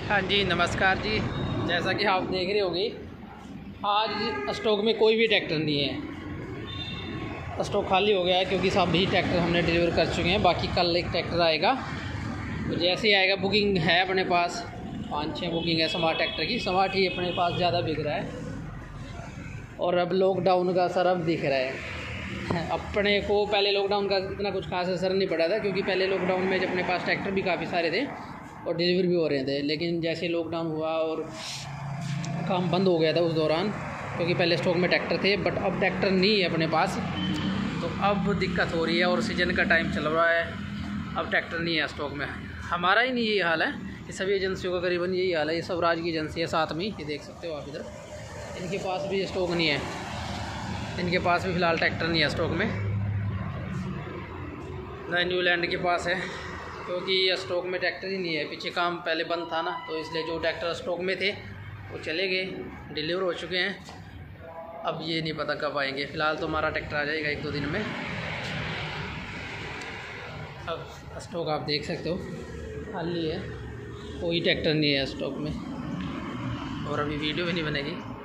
हाँ जी, नमस्कार जी। जैसा कि आप देख रहे होंगे, आज स्टॉक में कोई भी ट्रैक्टर नहीं है। स्टॉक खाली हो गया है क्योंकि सभी ट्रैक्टर हमने डिलीवर कर चुके हैं। बाकी कल एक ट्रैक्टर आएगा, तो जैसे ही आएगा, बुकिंग है अपने पास 5-6 बुकिंग है स्मार्ट ट्रैक्टर की। स्मार्ट ही अपने पास ज़्यादा बिक रहा है और अब लॉकडाउन का असर अब दिख रहा है अपने को। पहले लॉकडाउन का इतना कुछ खास असर नहीं पड़ा था, क्योंकि पहले लॉकडाउन में जब अपने पास ट्रैक्टर भी काफ़ी सारे थे और डिलीवर भी हो रहे थे। लेकिन जैसे लॉकडाउन हुआ और काम बंद हो गया था उस दौरान, क्योंकि पहले स्टॉक में ट्रैक्टर थे, बट अब ट्रैक्टर नहीं है अपने पास, तो अब दिक्कत हो रही है। और सीजन का टाइम चल रहा है, अब ट्रैक्टर नहीं है स्टॉक में। हमारा ही नहीं यही हाल है, ये सभी एजेंसियों का करीबन यही हाल है। ये सब राज की एजेंसी है साथ में, ये देख सकते हो आप इधर। इनके पास भी स्टॉक नहीं है, इनके पास भी फ़िलहाल ट्रैक्टर नहीं है स्टॉक में। नए न्यूलैंड के पास है, क्योंकि स्टॉक में ट्रैक्टर ही नहीं है। पीछे काम पहले बंद था ना, तो इसलिए जो ट्रैक्टर स्टॉक में थे वो चले गए, डिलीवर हो चुके हैं। अब ये नहीं पता कब आएंगे। फ़िलहाल तो हमारा ट्रैक्टर आ जाएगा 1-2 दिन में। अब स्टॉक आप देख सकते हो खाली है, कोई ट्रैक्टर नहीं है स्टॉक में, और अभी वीडियो भी नहीं बनेगी।